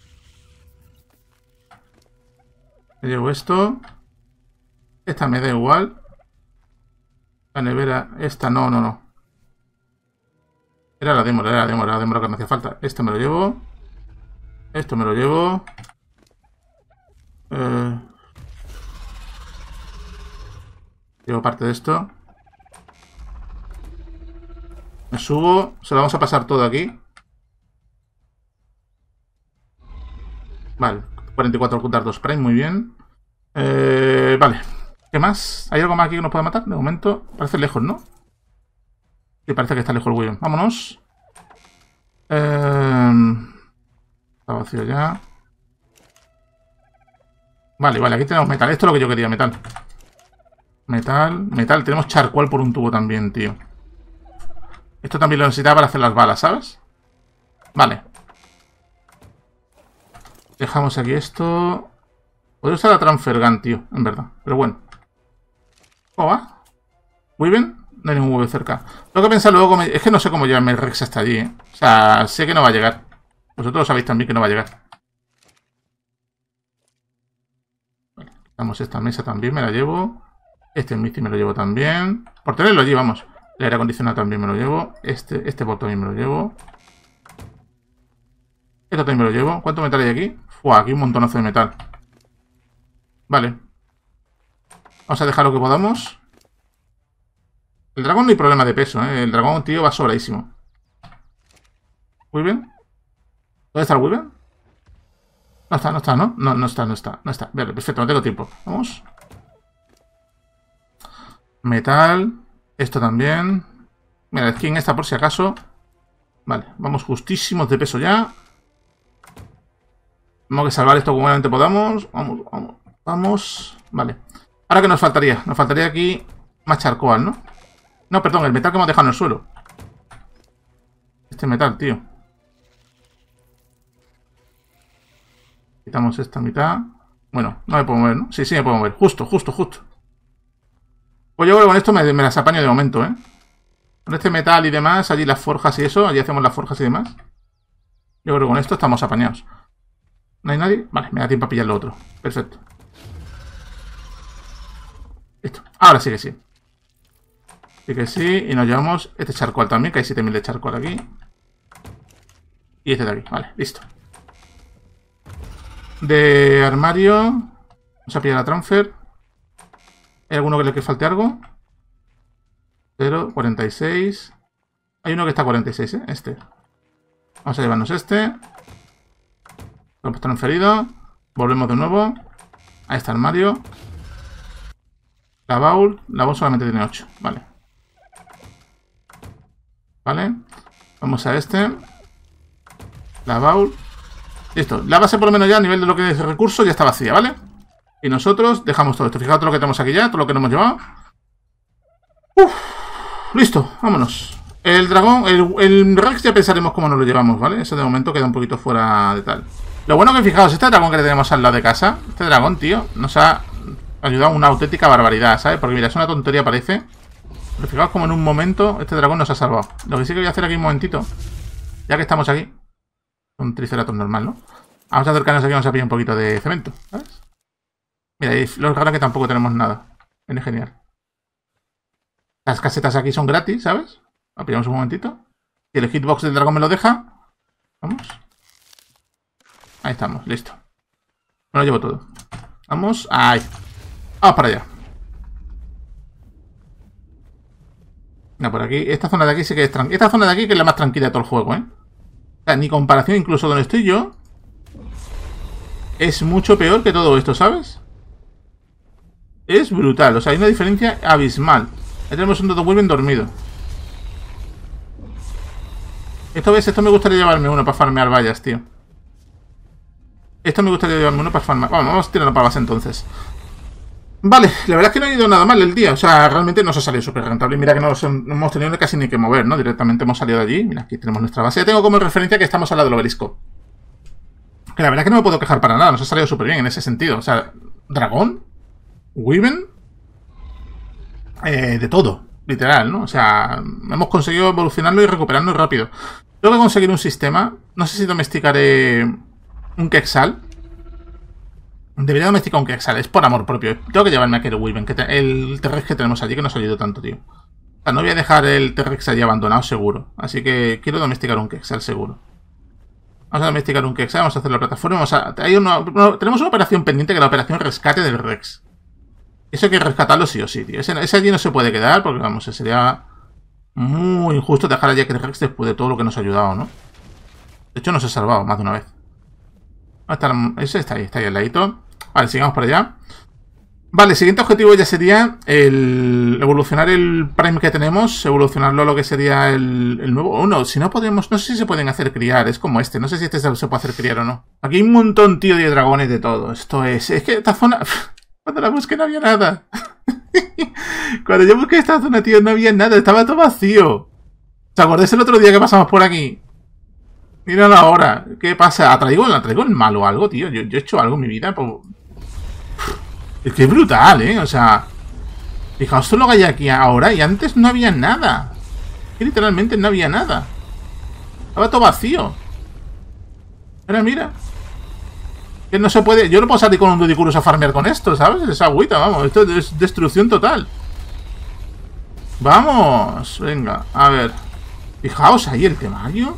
Me llevo esto. Esta me da igual. La nevera. Esta no, no, no. Era la demo lo que me hacía falta. Esto me lo llevo. Esto me lo llevo. Llevo parte de esto. Me subo. Se lo vamos a pasar todo aquí. Vale. 44 ocultar 2 Prime, muy bien. Vale. ¿Qué más? ¿Hay algo más aquí que nos pueda matar? De momento parece lejos, ¿no? Sí, parece que está lejos el Wyvern. Vámonos. Está vacío ya. Vale, vale, aquí tenemos metal. Esto es lo que yo quería, metal. Metal. Tenemos charcoal por un tubo también, tío. Esto también lo necesitaba para hacer las balas, ¿sabes? Vale. Dejamos aquí esto. Podría usar la Transfer Gun, tío, en verdad. Pero bueno. ¿Cómo va? ¿Wyvern? No hay ningún Wyvern cerca. Tengo que pensar luego... Es que no sé cómo llevarme el Rex hasta allí, ¿eh? O sea, sé que no va a llegar. Vosotros sabéis también que no va a llegar. Vale, quitamos esta mesa también, me la llevo. Este Misty me lo llevo también. Por tenerlo allí, vamos. El aire acondicionado también me lo llevo. Este bot también me lo llevo. Esto también me lo llevo. ¿Cuánto metal hay aquí? Fua, aquí un montonazo de metal. Vale. Vamos a dejar lo que podamos. El dragón no hay problema de peso, ¿eh? El dragón, tío, va sobradísimo. ¿Wyvern? ¿Dónde está el Wyvern? No está, no está, ¿no? No está. Vale, perfecto, no tengo tiempo. Vamos. Metal. Esto también. Mira, el skin está por si acaso. Vale, vamos justísimos de peso ya. Tenemos que salvar esto como buenamente podamos. Vamos. Vale. Ahora, ¿qué nos faltaría? Nos faltaría aquí más charcoal, ¿no? No, perdón, el metal que hemos dejado en el suelo. Este metal, tío. Quitamos esta mitad. Bueno, no me puedo mover, ¿no? Sí, me puedo mover. Justo. Pues yo creo que con esto me las apaño de momento, ¿eh? Con este metal y demás, allí las forjas y eso, allí hacemos las forjas y demás. Yo creo que con esto estamos apañados. ¿No hay nadie? Vale, me da tiempo a pillar lo otro. Perfecto. Listo. Ahora sí que sí. Sí que sí. Y nos llevamos este charcoal también, que hay 7000 de charcoal aquí. Y este de aquí. Vale, listo. De armario. Vamos a pillar la transfer. ¿Hay alguno que le falte algo? 0, 46. Hay uno que está a 46, ¿eh? Este. Vamos a llevarnos este. Lo hemos transferido. Volvemos de nuevo. A este armario. La baúl. La baúl solamente tiene 8. Vale. Vale. Vamos a este. La baúl. Listo. La base por lo menos ya a nivel de lo que es recursos ya está vacía, ¿vale? Y nosotros dejamos todo esto. Fijaos todo lo que tenemos aquí ya. Todo lo que nos hemos llevado. Listo. Vámonos. El dragón. El Rex ya pensaremos cómo nos lo llevamos, ¿vale? Eso de momento queda un poquito fuera de tal. Lo bueno que fijaos, este dragón que le tenemos al lado de casa. Este dragón, tío, nos ha ayudado una auténtica barbaridad, ¿sabes? Porque mira, es una tontería parece. Pero fijaos como en un momento este dragón nos ha salvado. Lo que sí que voy a hacer aquí un momentito, ya que estamos aquí. Un triceratops normal, ¿no? Vamos a acercarnos aquí y vamos a pillar un poquito de cemento, ¿sabes? Mira, y los granos que tampoco tenemos nada. Viene genial. Las casetas aquí son gratis, ¿sabes? Lo pillamos un momentito. Y el hitbox del dragón me lo deja. Vamos. Ahí estamos, listo. Me lo llevo todo. Vamos, ahí. Vamos para allá. Mira, por aquí. Esta zona de aquí sí que es tranquila. Esta zona de aquí que es la más tranquila de todo el juego, ¿eh? O sea, ni comparación incluso donde estoy yo. Es mucho peor que todo esto, ¿sabes? Es brutal. O sea, hay una diferencia abismal. Ahí tenemos un Wyvern dormido. Esto me gustaría llevarme uno para farmear vallas, tío. Esto me gustaría llevarme uno para farmear. Vamos a tirarlo para base entonces. Vale, la verdad es que no ha ido nada mal el día. O sea, realmente nos ha salido súper rentable. Mira que no hemos tenido casi ni que mover, ¿no? Directamente hemos salido de allí. Mira, aquí tenemos nuestra base. Ya tengo como referencia que estamos al lado del obelisco. Que la verdad es que no me puedo quejar para nada. Nos ha salido súper bien en ese sentido. O sea, dragón, Wyvern, de todo, literal, ¿no? O sea, hemos conseguido evolucionarlo y recuperarnos rápido. Tengo que conseguir un sistema. No sé si domesticaré un Quexal. Debería domesticar un Quexal, es por amor propio. Tengo que llevarme a aquel Wyvern, el T-Rex que tenemos allí, que nos ayudó tanto, tío. O sea, no voy a dejar el T-Rex allí abandonado, seguro. Así que quiero domesticar un Quexal, seguro. Vamos a domesticar un Quexal, vamos a hacer la plataforma. Tenemos una operación pendiente, que es la operación rescate del Rex. Eso hay que rescatarlo sí o sí, tío. Ese allí no se puede quedar, porque vamos, sería muy injusto dejar allí a aquel Rex después de todo lo que nos ha ayudado, ¿no? De hecho, nos ha salvado más de una vez. Ese está ahí al ladito. Vale, sigamos por allá. Vale, el siguiente objetivo ya sería el evolucionar el Prime que tenemos. Evolucionarlo a lo que sería el nuevo. No, si no podemos. No sé si se pueden hacer criar. Es como este. No sé si este se puede hacer criar o no. Aquí hay un montón, tío, de dragones de todo. Esto es. Es que esta zona. Cuando la busqué no había nada. Cuando yo busqué esta zona, tío, no había nada. Estaba todo vacío. ¿Te acordáis el otro día que pasamos por aquí? Míralo ahora. ¿Qué pasa? ¿Traigo el mal o algo, tío? Yo he hecho algo en mi vida. Es que es brutal, ¿eh? O sea, fijaos todo lo que hay aquí ahora y antes no había nada. Que literalmente no había nada. Estaba todo vacío. Mira. Que no se puede... Yo no puedo salir con un Ludicurus a farmear con esto, ¿sabes? Es agüita, vamos. Esto es destrucción total. Vamos. Venga, a ver. Fijaos ahí el temario.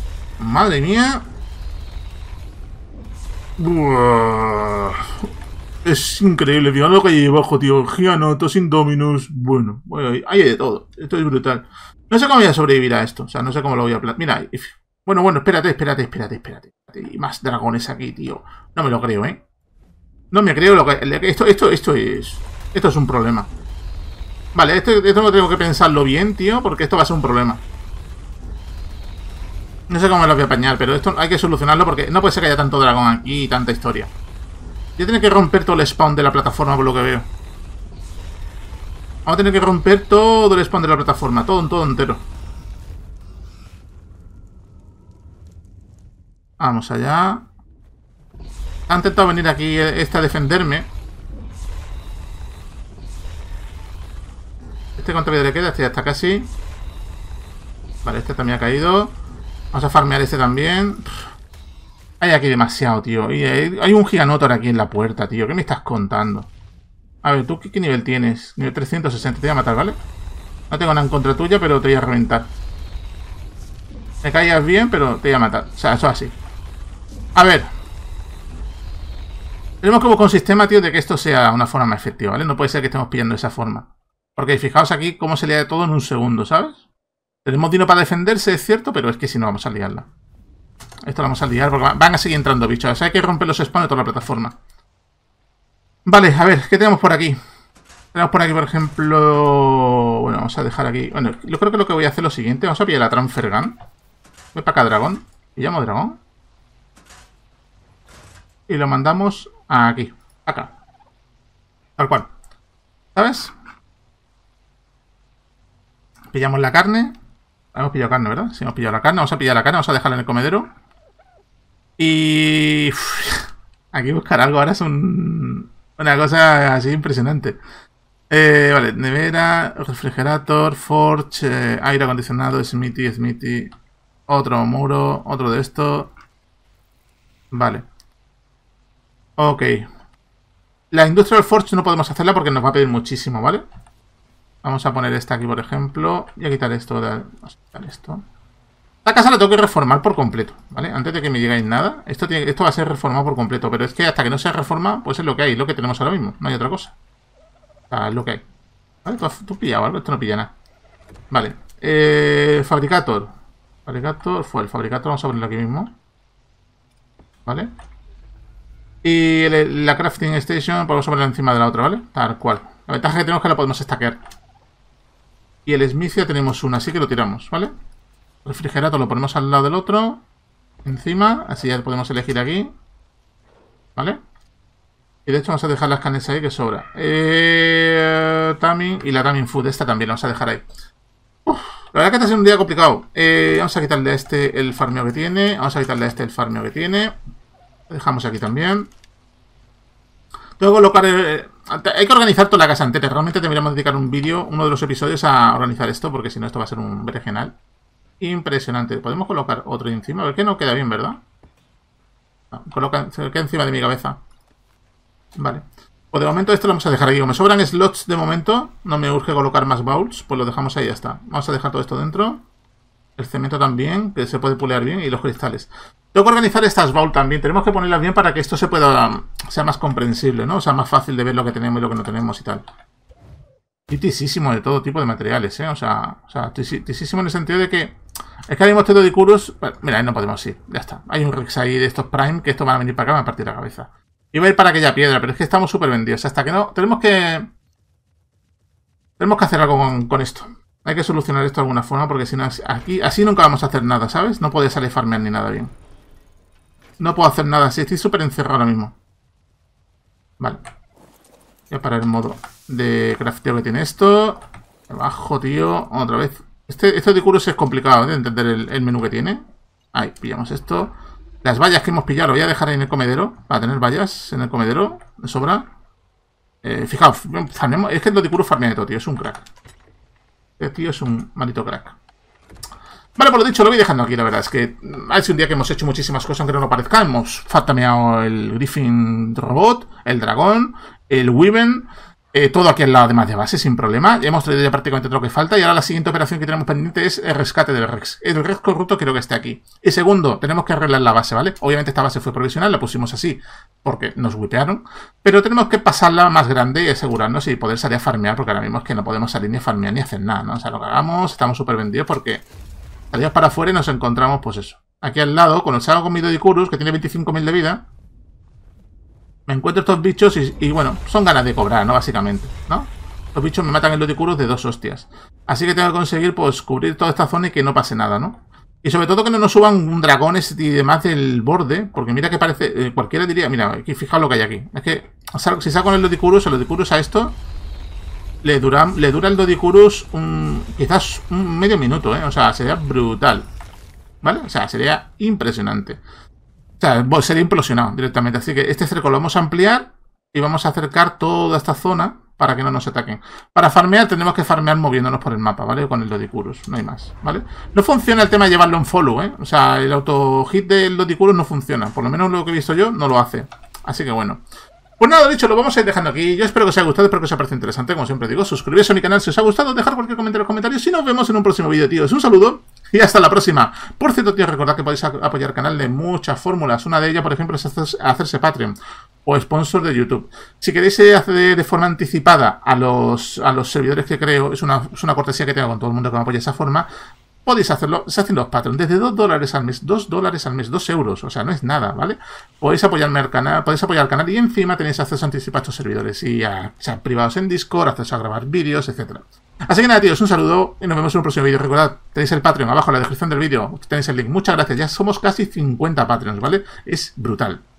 Madre mía. Es increíble, fíjate lo que hay abajo, tío. Gianotos, Indominus. Bueno, hay de todo. Esto es brutal. No sé cómo voy a sobrevivir a esto. O sea, no sé cómo lo voy a... Mira, bueno, espérate. Y más dragones aquí, tío. No me lo creo, ¿eh? No me creo lo que... Esto es un problema. Vale, esto no tengo que pensarlo bien, tío, porque esto va a ser un problema. No sé cómo me lo voy a apañar, pero esto hay que solucionarlo porque no puede ser que haya tanto dragón aquí y tanta historia. Voy a tener que romper todo el spawn de la plataforma por lo que veo. Vamos a tener que romper todo el spawn de la plataforma, todo entero. Vamos allá. Ha intentado venir aquí este a defenderme. Este cuánto vida le queda, este ya está casi. Vale, este también ha caído. Vamos a farmear este también. Hay aquí demasiado, tío. Y hay un Giganotor aquí en la puerta, tío. ¿Qué me estás contando? A ver, ¿tú qué nivel tienes? Nivel 360. Te voy a matar, ¿vale? No tengo nada en contra tuya, pero te voy a reventar. Me caías bien, pero te voy a matar. O sea, eso así. A ver. Tenemos que buscar un sistema, tío, de que esto sea una forma más efectiva, ¿vale? No puede ser que estemos pillando de esa forma. Porque fijaos aquí cómo se lía todo en un segundo, ¿sabes? Tenemos dinero para defenderse, es cierto, pero es que si no vamos a liarla. Esto lo vamos a liar porque van a seguir entrando bichos. O sea, hay que romper los spawns de toda la plataforma. Vale, a ver, ¿qué tenemos por aquí? Tenemos por aquí, por ejemplo... Bueno, vamos a dejar aquí... Bueno, yo creo que lo que voy a hacer es lo siguiente. Vamos a pillar la Transfer Gun. Voy para acá, dragón. Pillamos dragón. Y lo mandamos aquí. Acá. Tal cual. ¿Sabes? Pillamos la carne. Hemos pillado carne, ¿verdad? Sí, hemos pillado la carne. Vamos a pillar la carne. Vamos a dejarla en el comedero. Y... aquí buscar algo ahora es una cosa así impresionante. Vale, nevera, refrigerator, forge, aire acondicionado, smithy, otro muro, otro de esto. Vale. Ok. La Industrial Forge no podemos hacerla porque nos va a pedir muchísimo, ¿vale? Vamos a poner esta aquí, por ejemplo. Y a quitar esto. Vamos a quitar esto. La casa la tengo que reformar por completo, ¿vale? Antes de que me digáis nada. Esto va a ser reformado por completo. Pero es que hasta que no sea reforma, pues es lo que hay. Lo que tenemos ahora mismo. No hay otra cosa. O sea, es lo que hay. ¿Vale? ¿Tú has pillado algo? Esto no pilla nada. Vale. Fabricator. Fabricator fue el fabricator. Vamos a ponerlo aquí mismo. ¿Vale? Y la crafting station podemos ponerla encima de la otra, ¿vale? Tal cual. La ventaja que tenemos es que la podemos stackear. Y el smith ya tenemos una, así que lo tiramos, ¿vale? El refrigerator lo ponemos al lado del otro. Encima, así ya podemos elegir aquí. ¿Vale? Y de hecho vamos a dejar las carnes ahí que sobra. Taming y la Taming Food, esta también la vamos a dejar ahí. La verdad que este ha sido un día complicado. Vamos a quitarle a este el farmeo que tiene. Vamos a quitarle a este el farmeo que tiene. Lo dejamos aquí también. Tengo que colocar... hay que organizar toda la casa entera. Realmente deberíamos dedicar un vídeo, uno de los episodios, a organizar esto, porque si no esto va a ser un berenjenal impresionante. Podemos colocar otro encima. A ver que no queda bien, ¿verdad? No, se queda encima de mi cabeza. Vale. Pues de momento esto lo vamos a dejar aquí. Como me sobran slots de momento, no me urge colocar más bowls, pues lo dejamos ahí y ya está. Vamos a dejar todo esto dentro. El cemento también, que se puede pulear bien, y los cristales. Tengo que organizar estas bowls también. Tenemos que ponerlas bien para que esto sea más comprensible, ¿no? O sea, más fácil de ver lo que tenemos y lo que no tenemos y tal. Y tisísimo de todo tipo de materiales, ¿eh? O sea tisísimo en el sentido de que... Es que habíamos tenido Dicurus... Bueno, mira, ahí no podemos ir. Ya está. Hay un Rex ahí de estos Prime que estos van a venir para acá y me van a partir la cabeza. Iba a ir para aquella piedra, pero es que estamos súper vendidos. Hasta que no... Tenemos que hacer algo con esto. Hay que solucionar esto de alguna forma, porque si no, aquí así nunca vamos a hacer nada, ¿sabes? No puedo salir farmear ni nada bien. No puedo hacer nada así. Estoy súper encerrado ahora mismo. Vale. Voy a parar el modo de crafteo que tiene esto. Abajo, tío. Otra vez. Este de Curus es complicado de entender el menú que tiene. Ahí, pillamos esto. Las vallas que hemos pillado, lo voy a dejar ahí en el comedero. Para tener vallas en el comedero. De sobra. Fijaos, es que el Dodicurus farmea de todo, tío. Es un crack. Este tío es un maldito crack. Vale, por lo dicho, lo voy dejando aquí, la verdad. Es que ha sido un día que hemos hecho muchísimas cosas, aunque no lo parezca. Hemos farmeado el Griffin Robot, el Dragón, el Wyvern. Todo aquí al lado además de base, sin problema. Ya hemos traído ya prácticamente todo lo que falta. Y ahora la siguiente operación que tenemos pendiente es el rescate del Rex. El Rex corrupto creo que esté aquí. Y segundo, tenemos que arreglar la base, ¿vale? Obviamente esta base fue provisional, la pusimos así porque nos wipearon. Pero tenemos que pasarla más grande y asegurarnos y poder salir a farmear, porque ahora mismo es que no podemos salir ni a farmear ni a hacer nada, ¿no? O sea, lo que hagamos, estamos súper vendidos porque salimos para afuera y nos encontramos, pues eso. Aquí al lado, con el Saga con Midodicurus, que tiene 25.000 de vida. Me encuentro estos bichos y bueno, son ganas de cobrar, ¿no? Básicamente, ¿no? Los bichos me matan en Ludicurus de 2 hostias. Así que tengo que conseguir, pues, cubrir toda esta zona y que no pase nada, ¿no? Y sobre todo que no nos suban un dragones y demás del borde, porque mira que parece... cualquiera diría, mira, aquí fijaos lo que hay aquí. Es que si saco con el Ludicurus a esto, le dura el Ludicurus quizás un medio minuto, ¿eh? O sea, sería brutal. ¿Vale? O sea, sería impresionante. O sea, sería implosionado directamente. Así que este cerco lo vamos a ampliar y vamos a acercar toda esta zona para que no nos ataquen. Para farmear tendremos que farmear moviéndonos por el mapa, ¿vale? Con el Ludicurus, no hay más, ¿vale? No funciona el tema de llevarlo en follow, ¿eh? O sea, el auto-hit del Ludicurus no funciona. Por lo menos lo que he visto yo no lo hace. Así que bueno. Pues nada, dicho, lo vamos a ir dejando aquí. Yo espero que os haya gustado, espero que os haya parecido interesante. Como siempre digo, suscribiros a mi canal si os ha gustado, dejar cualquier comentario en los comentarios y nos vemos en un próximo vídeo, tíos. Un saludo y hasta la próxima. Por cierto, tíos, recordad que podéis apoyar el canal de muchas fórmulas. Una de ellas, por ejemplo, es hacerse Patreon o sponsor de YouTube. Si queréis acceder de forma anticipada a los servidores que creo, es una cortesía que tengo con todo el mundo que me apoya de esa forma. Podéis hacerlo, se hacen los Patreon desde $2 al mes, $2 al mes, 2 euros, o sea, no es nada, ¿vale? Podéis apoyarme al canal, y encima tenéis acceso anticipado a estos servidores y a privados en Discord, acceso a grabar vídeos, etcétera. Así que nada, tíos, un saludo y nos vemos en un próximo vídeo. Recordad, tenéis el Patreon abajo en la descripción del vídeo, tenéis el link. Muchas gracias, ya somos casi 50 Patreons, ¿vale? Es brutal.